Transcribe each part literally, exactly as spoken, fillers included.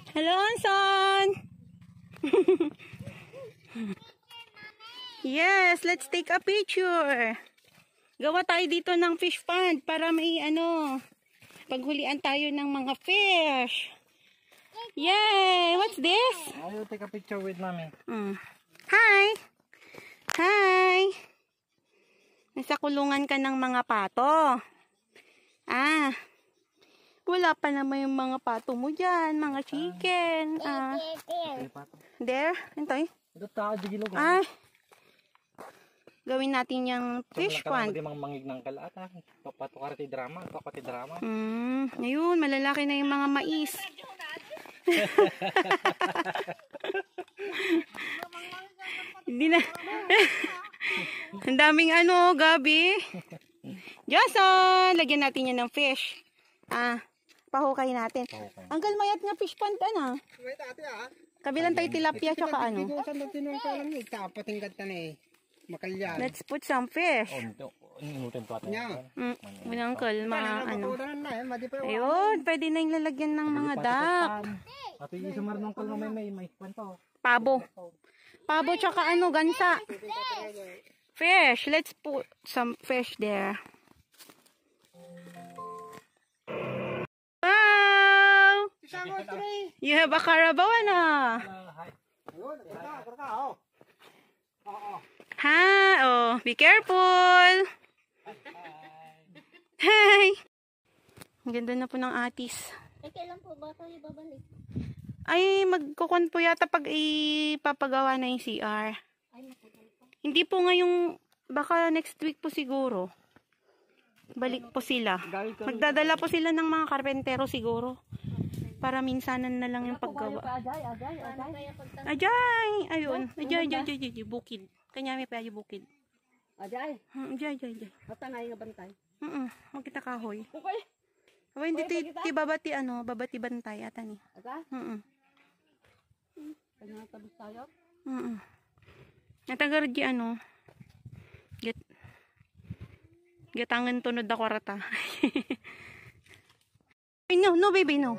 Hello, Anson! Yes, let's take a picture. Gawa tayo dito ng fish pond para may ano, paghulian tayo ng mga fish. Yay! What's this? I will take a picture with mommy. Mm. Hi! Hi! Nasa kulungan ka ng mga pato. Ah, wala pa naman yung mga pato mo dyan, mga chicken. Ah, there, hintoy. Ay, gawin natin yung fish pond. Hindi mang mangig ng kalata. Papato karate drama, papati drama. Hmm, ayun, malalaki na yung mga mais. Hindi na. Ang daming ano, Gabi. Jason, lagyan natin yan ng fish. Ah, pahukay natin. Anggal mayat nga fish pond, ano? Kabilang tayo tilapia tsaka ano. Let's put some fish. Mm, unangkal, mga ano. Ayun, pwede na yung lalagyan ng mga duck. Pabo. Pabo tsaka ano, gansa. Fish. Let's put some fish there. Wow! You have a carabao na. Ha, oh, be careful. Hi. Ang ganda na po ng atis. Eh, kailan po ba tayo babalik? Ay, magkukon po yata pag ipapagawa na yung C R. Ay, matagal pa. Hindi po ngayong, baka next week po siguro. Balik po sila. Magdadala po sila ng mga karpentero siguro. Para minsanan na lang yung paggawa. Ajay, ajay, ajay. Ajay! Ayun. Ajay, ajay, ajay, ajay. Bukid. Kanya may payo bukid. Ajay. Ajay, ajay, ajay. Basta nga yung bantay. Mm Magkita kahoy. Okay. Aba, hindi ti, ti babati ano, babati bantay ata ni. Aga? Mm Kanya tabos tayo? Mm Natagar di ano. Get Getangan tunod ako rata. Ay, no, no baby, no.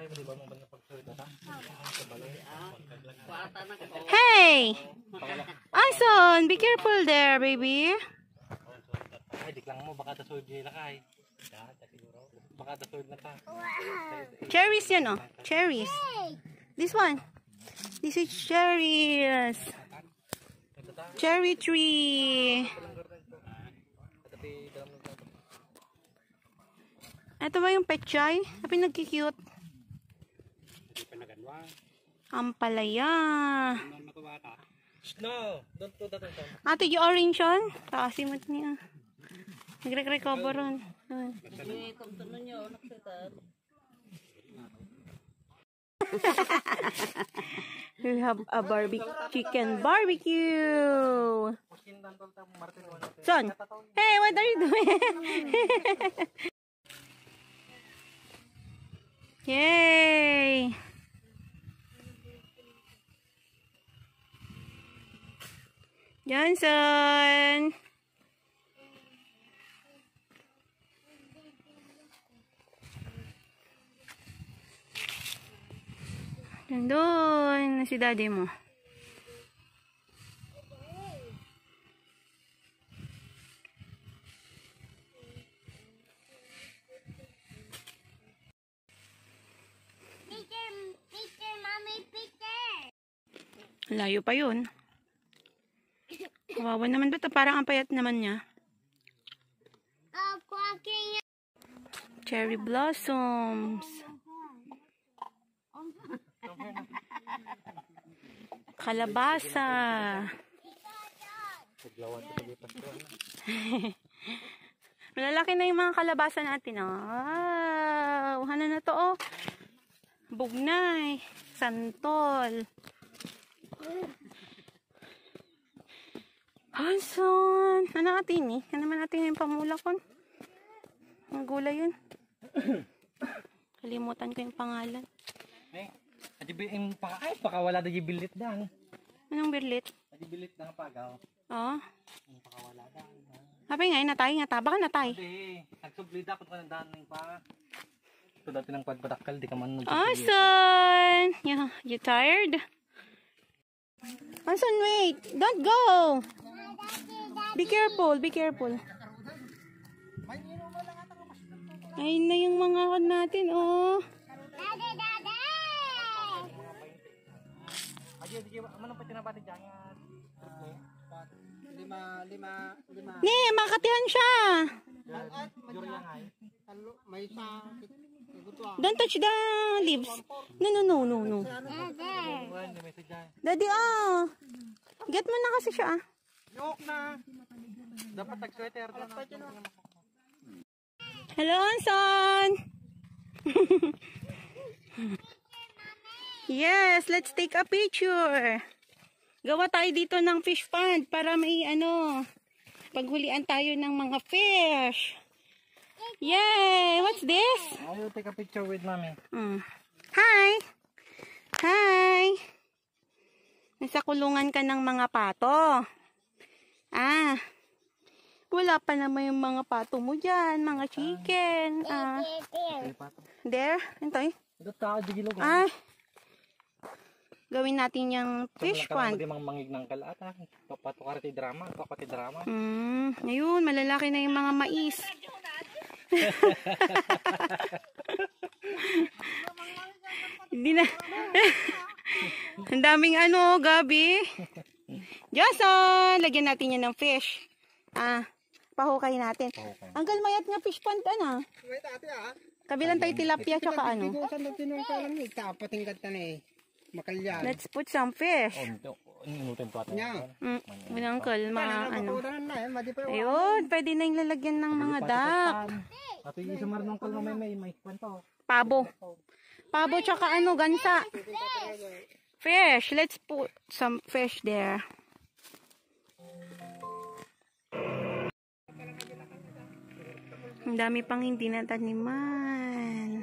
Hey! Anson, be careful there, baby. Ay, diklang mo, baka tasod yung lakay. Baka tasod na ta. Cherries yan, oh. Cherries. This one. This is cherries. Cherry tree. Ito ba yung pechay? Tapi nagki-cute. Ampalaya. No, don't do that. Ato yung orange yun. Taasin mo niya. Nagre-recover ron. We have a barbecue, chicken barbecue. Son, hey, what are you doing? Yay! Johnson! Nandun na si daddy mo. Picture, picture, mommy, picture. Layo pa yun. Kawawa naman ba ito? Parang ang payat naman niya. Oh, quacking. Cherry blossoms. Kalabasa. Malalaki na yung mga kalabasa natin. Wow! Ano na to? Oh? Bugnay. Santol. Hanson! Ano natin eh? Ano naman natin yung pamulakon? Ang gulay yun. Kalimutan ko yung pangalan. Eh, adibiin pa ay pakawala da gibilit dan. Anong birlit? Adibilit na pagaw. Oo. Ang pakawala dan. Habi nga, natay nga ta. Baka natay. Hindi, nagsublida ko ng dan ning pa. Gusto dati ng padpadakal, di ka man nagpipili. Asan? Yeah, you tired? Asan, wait. Don't go. Be careful, be careful. Ayun na yung mga kan natin, oh. Dada, dada! Ayo, di ka, manong pa tinapati dyan nga. Lima, lima, lima. Ne, makatihan siya. Juri yang ay. May sa Don't touch the leaves. No, no, no, no, no. Wala, di may sadya. Daddy, ah. Get mo na kasi siya, ah. Yok na. Dapat tag-sweater. Hello, Anson. Yes, let's take a picture. Gawa tayo dito ng fish pond para may ano, paghulian tayo ng mga fish. Yay! What's this? Ayo, take a picture with mommy. Mm. Hi! Hi! Nasa kulungan ka ng mga pato. Ah, wala pa naman yung mga pato mo dyan, mga chicken. Ah, there, ito eh. Ito tao, di gilog. Ah, gawin natin yung fish pond. Hindi mang mangig ng kalata. Papato ti drama, papati drama. Hmm, ayun, malalaki na yung mga mais. Hindi na. Ang daming ano, Gabi. Jason, lagyan natin yan ng fish. Ah, pahukay natin. Anggal mayat nga fish pond, ano? Wait, ate ah. Kabilang tayo tilapia tsaka ano. Hindi ko saan nagtinong ka lang eh. Tapatingkat ka na eh. Makalyan. Let's put some fish. Inutin to atin. Nya. Mm, uncle, ma, ano. Napakudahan na eh. Madi pa yung Ayun, pwede na yung lalagyan ng mga duck. Ato yung isa marunong kal may may may kwento. Pabo. Pabo tsaka ano, gansa. Fish. Let's put some fish there. Ang dami pang hindi nataniman.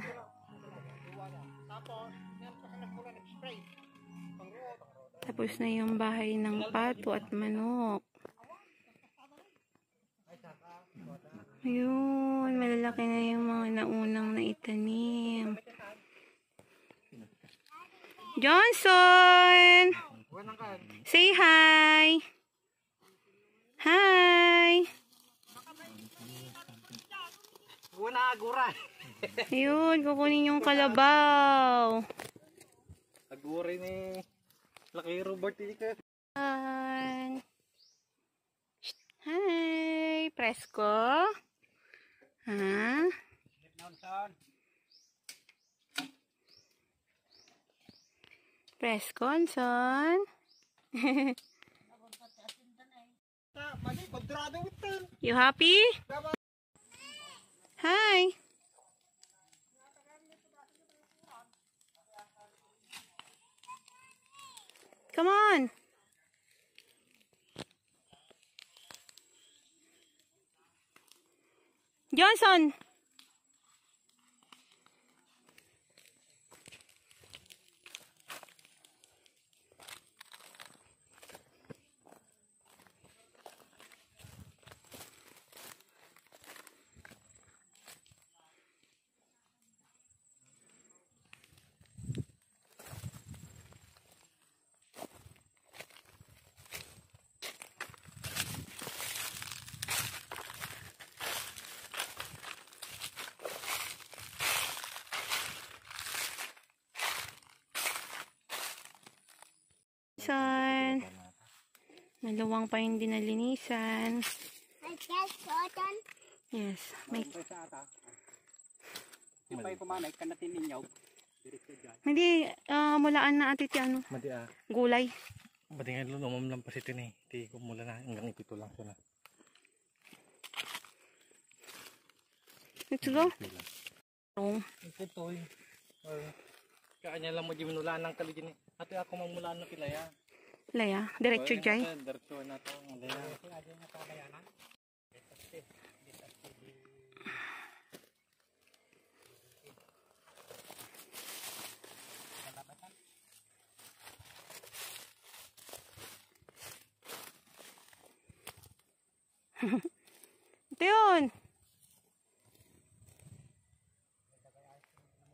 Tapos na yung bahay ng pato at manok. Ayun, malalaki na yung mga naunang naitanim. Johnson! Say hi! Hi! Wala agura. Ayun, kukunin yung kalabaw. Agura ni Laki Robert ini ka. Hi! Hi! Presko? Ha? Presko, son? Madi, kontrado ito. You happy? Hi! Come on! Johnson! Son. Maluwang pa yung dinalinisan. Yes. May... Yung pa'y kumanay, kanatin ninyaw. Hindi, uh, mulaan na ati ti ano. Madi ah. Gulay. Madi nga lumam lang pa si tin eh. Di ko mula na hanggang ipito lang siya na. Let's go. Oh. Ito eh. Kanya lang mo di minulaan ng kaligin eh. Ate ako mamulaan na pilaya. Laya, diretso jay. Diretso na to. Ito yun.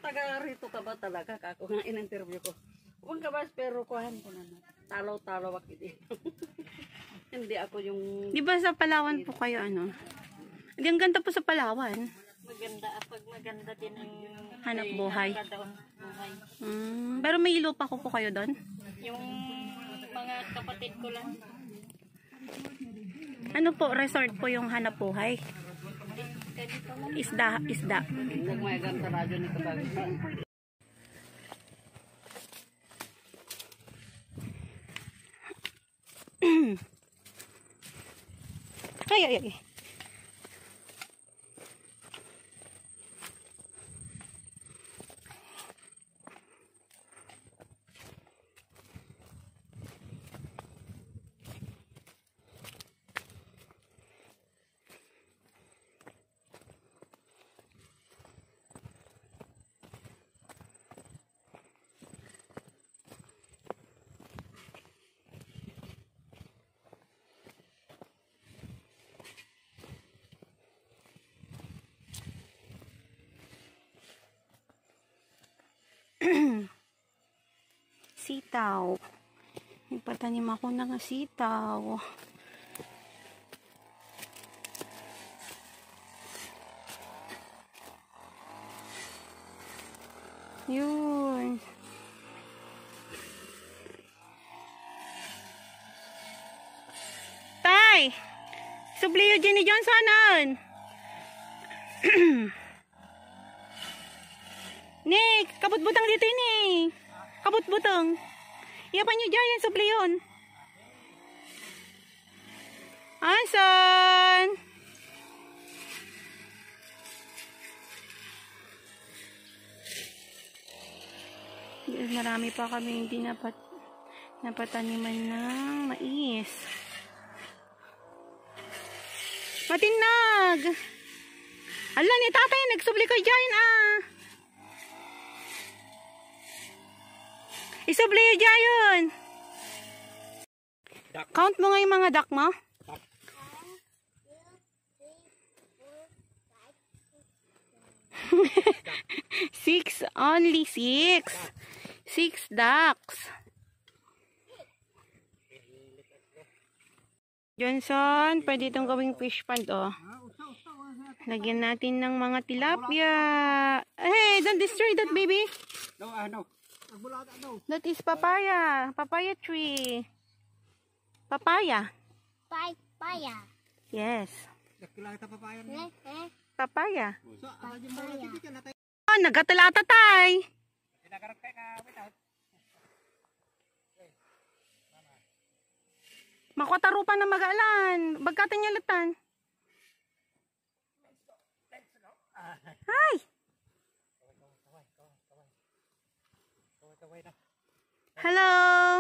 taga rito ka ba talaga? Kako nga in-interview ko. Huwag ka ba, pero kuhan ko na. Talaw-talaw ako dito. Hindi ako yung... Di ba sa Palawan po kayo ano? Hindi, ang ganda po sa Palawan. Maganda. Pag maganda din ang... Hanap buhay. Kadaon buhay. Mm, pero may lupa ko po kayo doon? Yung mga kapatid ko lang. Ano po, resort po yung hanap buhay? Isda, isda. Nagmayagan sa radyo ni Kabag. Ay, ay, ay. Sitaw. Nagpatanim ako ng sitaw. Yun. Tay! Subliyo Jenny Johnsonon! Nick! Kabut-butang dito ini. Kabut-butang. Iyapan nyo dyan yung subliyon. Asan? Marami pa kami hindi napat napataniman ng mais. Matinag! Ala ni tatay, nagsubli ka dyan ah! Isubli yun dyan yun! Count mo nga yung mga duck mo. Six, only six. Six ducks. Johnson, pwede itong gawing fish pond, oh. Lagyan natin ng mga tilapia. Hey, don't destroy that, baby. No, ano? That is papaya. Papaya tree. Papaya. Papaya. Yes. Nakilala ka papaya Eh, eh. Papaya. So, ano yung mga tipikan natin? Oh, nagatalata tay. Makwatarupan na mag-alan. Bagkatan niya latan. Hi. Hello.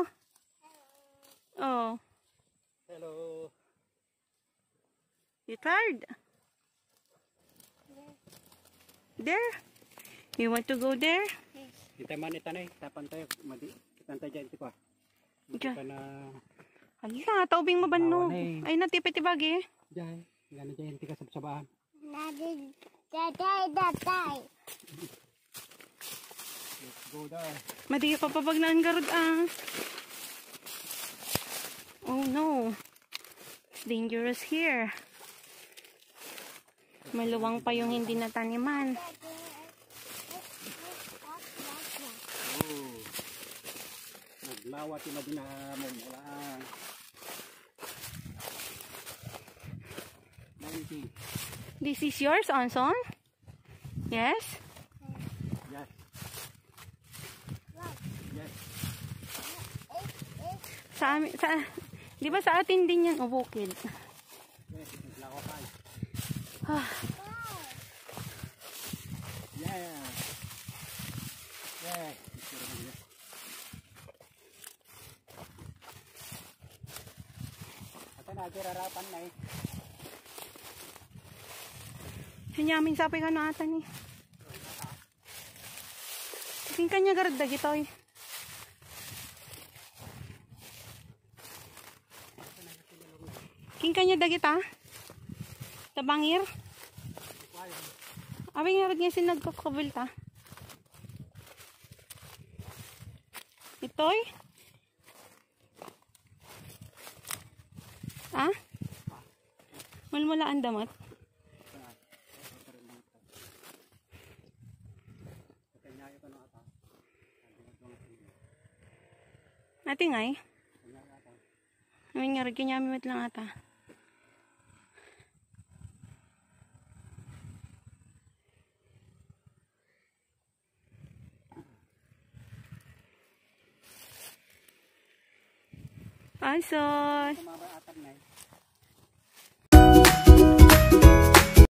Oh. Hello. You tired? There? You want to go there? Kita man itanay, tapan tayo, madi. Kitan tayo dyan, tipo. Diyan. Kita na, Hala, taubing mabanno. Bawan eh. Ay, natipitibagi. dyan. Gano'n dyan, tika sabsabahan. Daddy, daddy, daddy. Let's go there. Madi ka pa pag naanggarod ah. Oh no. It's dangerous here. Maluwang pa yung hindi nataniman. Oh. Naglawat yung madinamon. Wala ang. Nineteen. This is yours, Anson? Yes? Yes. Yes. Sa amin, sa, di ba sa atin din yan, o bukid? Yes. Naglawatan. Ah, Yeah. Yeah. Ito na, kirarapan na eh. sinyamin sapay ka na ata ni. King kanya garagdag ito eh. King kanya dagit ah. Tabangir. Abing nga rin nga sinagkakabil ta. Toy? Ah? Malmala ang damat? Ate ngay? Namin nga rin, kinyamimit lang ata. Anson!